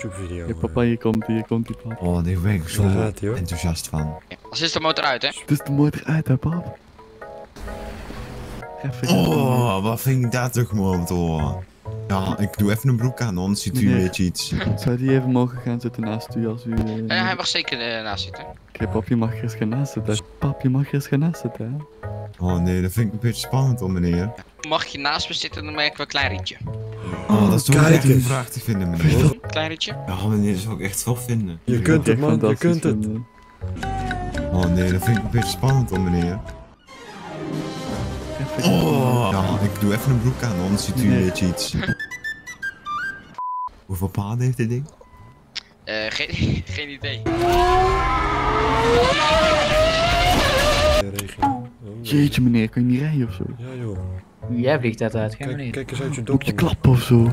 YouTube-video. Ja, papa, hier komt die pap. Oh, daar ben ik zo Daar gaat hij, hoor. enthousiast van. Als is de motor uit, hè? Dus de motor uit, hè, pap? Even Oh, wat vind ik dat toch mooi om te horen. Ja, ik doe even een broek aan, anders ziet u een Meneer. beetje iets. Zou die even mogen gaan zitten naast u als u... Hij mag zeker naast zitten. Oké, pap, je mag er eens gaan naast zitten. Pap, je mag er eens gaan naast zitten, hè? Oh nee, dat vind ik een beetje spannend hoor, meneer. Mag je naast me zitten, dan merken we een klein rietje. Oh, dat is toch kijk echt een eens. vraag te vinden, meneer. Een klein rietje? Ja, meneer, dat zou ik echt tof vinden. Je kunt het, man. Je kunt het. Oh nee, dat vind ik een beetje spannend hoor, meneer. Oh, ja, ik doe even een broek aan, anders ziet u een Nee. beetje iets. Hoeveel paden heeft dit ding? Geen idee. Regio. Oh, Jeetje, meneer, kan je niet rijden of zo? Ja, joh. Jij vliegt uit, geen Kijk, meneer. kijk eens uit je Moet je dop. klappen of zo?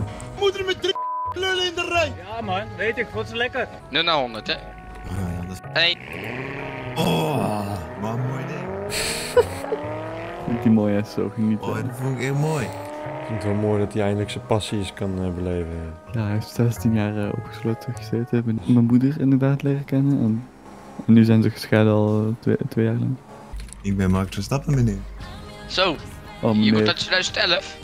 Ja man, weet ik, wat is lekker. 0 naar 100, hè? Oh ja, dat is... Nee. Oh, wat een mooi ding. Vindt die mooi, hè? Zo genieten. Oh, dat vond ik echt mooi. Ik vind het wel mooi dat hij eindelijk zijn passie eens kan beleven. Ja, hij heeft 16 jaar opgesloten gezeten. Ik ben mijn moeder inderdaad leren kennen. En nu zijn ze gescheiden al 2 jaar lang. Ik ben Max Verstappen, meneer. Zo, Oh, je wordt meneer. uit 2011.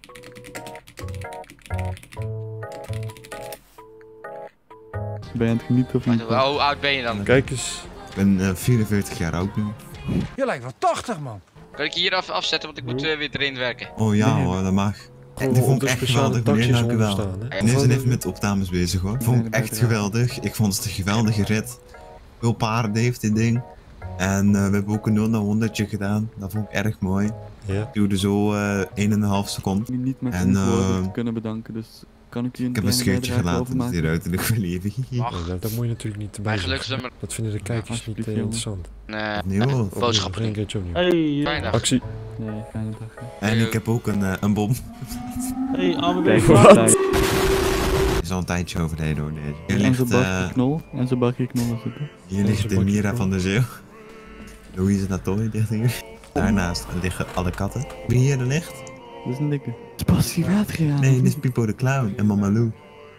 Ben je aan het genieten of niet? Hoe oud ben je dan? Kijk eens. Ik ben 44 jaar oud nu. Je lijkt wel 80 man. Kan ik je hier afzetten, want ik moet weer erin werken. Oh ja Nee. hoor, dat mag. Gewoon Die vond op ik de echt speciale geweldig, meneer, taxis dank u wel. onderstaan, hè? Meneer zijn even met opnames bezig hoor. Vond ik Nee, echt dat geweldig. Ik vond het een geweldige rit. Veel paarden heeft dit ding. En we hebben ook een 0 naar 100 gedaan. Dat vond ik erg mooi. Ja. Duurde zo 1,5 seconde. Ik niet met En, een woorden te kunnen bedanken, dus kan ik je een Ik heb een kleine scheurtje bijdrage gelaten dat hij overmaken? eruit in de verleden. Mag. Dat moet je natuurlijk niet erbij Mijn zeggen. geluksnummer. Dat vinden de kijkers niet alsjeblieft, jongen. interessant. Nee. Nee hoor. Boodschappen Geen doen. keertje opnieuw. Hey, Fijne dag. Actie. Nee, fijne dag. hè. En ik heb ook een bom. hey, AWB Kijk, Vlaag. wat Is al een tijdje overleden hoor. Deze. Hier En ligt, zo'n bakje knol. En zo'n bakje knol is het. Hè? hier ligt de Mira van der Zeeuw. Louise Natoy ligt hier. Daarnaast liggen alle katten. Wie hier er ligt? Dat is een dikke. Het is pas die water gegaan. Nee, dit is Pipo de Clown en Mama Lou.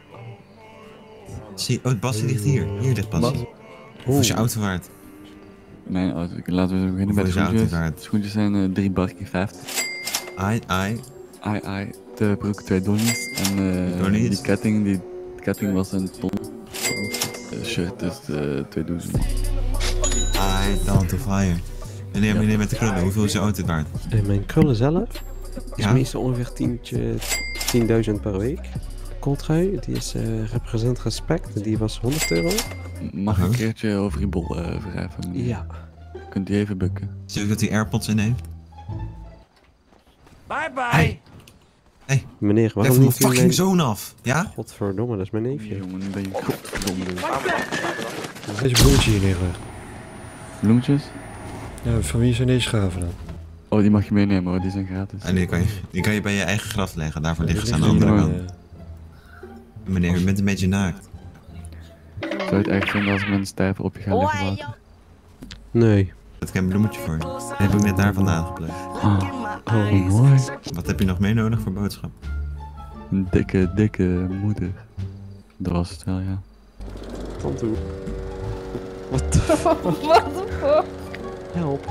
Zie, oh, Bassie ligt hier. Hier ligt Bassie. Hoe is je auto waard? Mijn auto. Laten we beginnen Hoeveel met is de je auto schoentjes. waard? De schoentjes zijn 3 barkie 50. Ai, ai. Ai. De broek 2 donnies. En Donnies? die ketting was een ton. Shirt is 2000. Ai, down to fire. Meneer met de krullen, hoeveel is je auto waard? En mijn krullen zelf is Ja? meestal ongeveer 10.000 per week. De kooltrui, die is represent respect, die was €100. Mag ik een keertje over je bol wrijven? meneer? Ja. Kunt u even bukken? Zie ik dat hij AirPods in heeft? Bye bye. Meneer, Leg waarom van mijn niet u fucking mijn... zoon af. Ja? Godverdomme, dat is mijn neefje. Jongen, nu ben je godverdomme. Deze bloemetje hier neerleggen. Bloemetjes? Ja, van wie zijn deze gaven dan? Oh, die mag je meenemen hoor, die zijn gratis. En die kan je bij je eigen graf leggen. Daarvoor liggen ze aan de Die andere liggen kant. hier, Meneer, u bent een beetje naakt. Zou je het echt vinden als ik met een stijver op je ga liggen water? Nee. Dat is geen bloemetje voor je. Dat heb ik net daar vandaan geplukt. Oh, mooi. Wat heb je nog meer nodig voor boodschap? Een dikke moeder. Dat was het wel, ja. Tante. What the fuck? Help.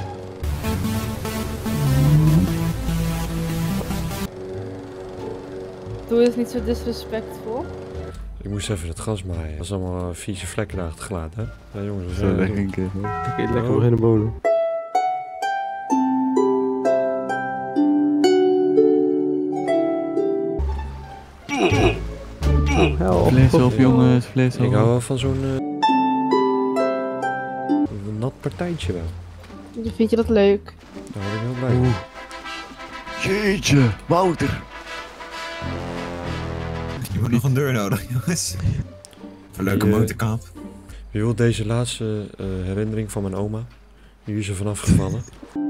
Doe eens niet zo disrespectvol. Ik moest even het gas maaien. Dat was allemaal vieze vlekken daar achtergelaten, hè? Ja jongens, we Zo zijn weg er. een keer. hoor. Oké, lekker beginnen bolen. Help. Vlees op jongens, vlees Ik hou op. wel van zo'n nat partijtje wel. Vind je dat leuk? Daar word ik heel blij. Jeetje, Wouter. Je wordt nog een deur nodig, jongens. Een leuke Die, motorkap. Je wilt deze laatste herinnering van mijn oma. Nu is er vanaf gevallen.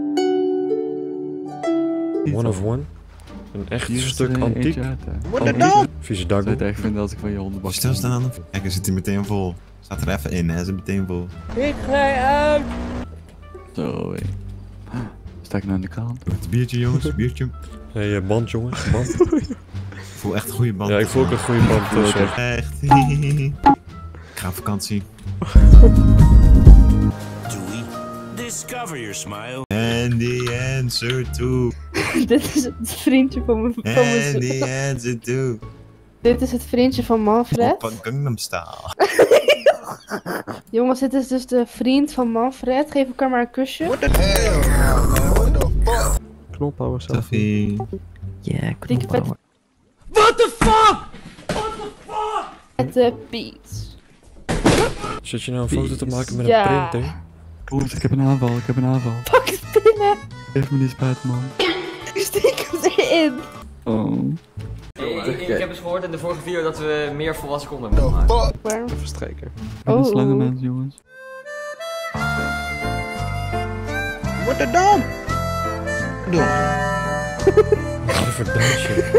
One of one. Een echt Hier is stuk er antiek. eentje uit, hè. Vieze Zou je dakdoek. het echt vinden als ik van je hondenbak... Stilstaan. Kijk, hij zit hier meteen vol. Staat er even in, hè? Zit meteen vol. Ik glij uit. Zo, hé. Sta ik nou in de kraan? Biertje, jongens, biertje. Hey, band jongens, band. voel echt een goede band. Ja, ik voel ook een goede band tussen. Echt. Ik ga op vakantie. Dewey, discover your smile. And the answer to. Dit is het vriendje van mijn And the answer to. Dit is het vriendje van Manfred. Op een Gangnam Style. Jongens, dit is dus de vriend van Manfred. Geef elkaar maar een kusje. Knolpower zelf. Taffy. Ja, Dikke vet. What the fuck? Met de Piet. Zit je nou een foto te maken met Ja. een printer? Oeh, ik heb een aanval. Pak het binnen. Geef me die spuit, man. Steek hem erin. Oh. Ik heb eens gehoord in de vorige video dat we meer volwassen konden hebben gemaakt. Waar? Verstrijken. Dat is Oh. lange mensen, jongens. What the dam? Wat voor dansje.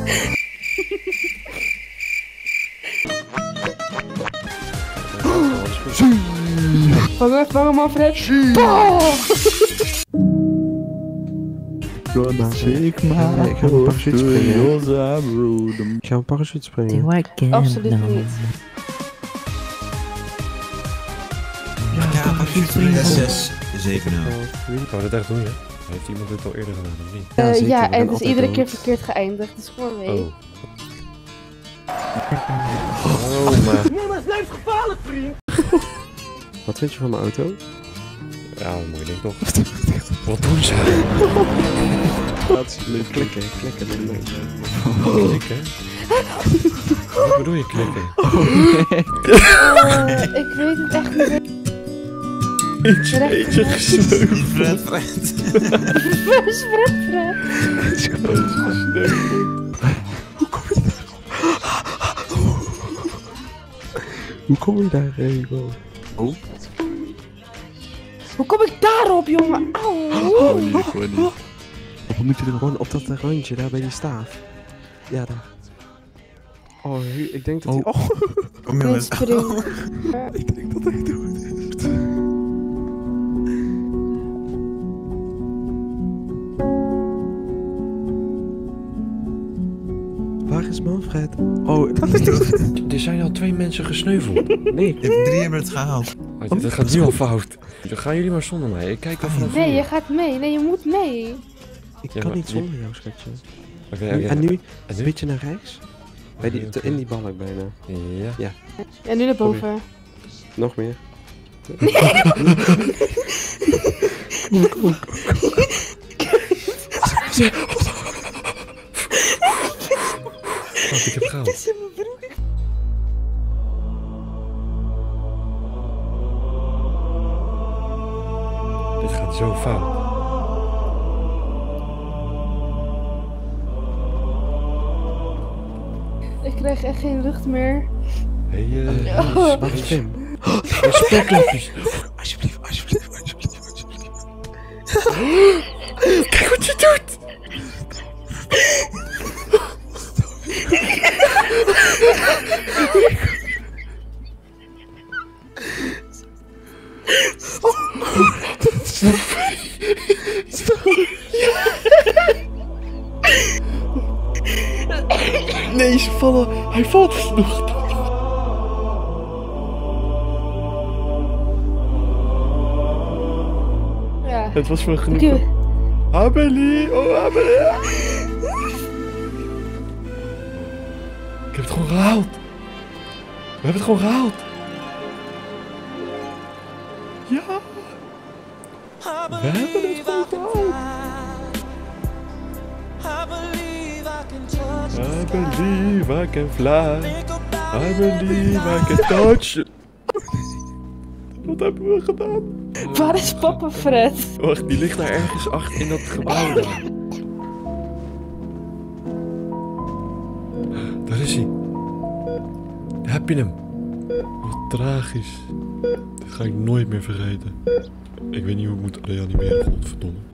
Vang hem, Manfred. Oh! Zeg maar, ik ga een parachute springen. Ik ga een parachute springen. Absoluut niet. Ja, parachute springen. 6, 7, 0. Gaan we dat echt doen, hè? Heeft iemand dit al eerder gedaan, of niet? zeker, Ja, we en gaan het is altijd iedere dood. keer verkeerd geëindigd. Dus gewoon mee. Oh. Oh, maar. Jongens, levensgevaarlijk, vriend! Wat vind je van mijn auto? Ja, mooi ding toch? Wat doen ze? Klikken, klikken. Klikken? Wat bedoel je klikken? Ik weet het echt niet. Eentje gesneuveld. Fred. Fred. Hoe kom je daar, Rego? Hoe kom ik daarop, jongen? Auw. Gewoon niet. Of moet je er Gewoon op dat randje daar bij die staaf. Ja, daar. Oh, ik denk dat hij... Oh, Kom Niet jongens. springen. ik denk dat hij dood is. Waar is Manfred? Oh, Er zijn al 2 mensen gesneuveld. nee. 3 hebben het gehaald. Dat gaat nu al fout. Dan gaan jullie maar zonder mij. Ik kijk wel vanaf Nee, hier. je gaat mee. Nee, je moet mee. Ik Ja, kan maar niet die- zonder jou, schatje. Oké, En nu En een nu? beetje naar rechts. Bij die, Oké. in die balk bijna. Ja. En nu naar boven. Nog meer. Wacht, ik heb gehaald. Dit gaat zo fout. Ik krijg echt geen lucht meer. Hey, Waar is Pim? speklapjes. Alsjeblieft, alsjeblieft, alsjeblieft, alsjeblieft. Kijk wat je doet. Nee, ze vallen. Hij valt nog. Ja. Het was voor genoeg. Oké. Amelie, oh Amelie. Ik heb het gewoon gehaald. We hebben het gewoon gehaald. Ja. We hebben het gewoon gehaald. I believe I can fly. I believe I can touch. Wat hebben we gedaan? Waar is papa Fred? Wacht, die ligt daar ergens achter in dat gebouw daar. Daar is hij. Daar heb je hem. Wat tragisch. Dit ga ik nooit meer vergeten. Ik weet niet hoe ik moet reanimeren, godverdomme.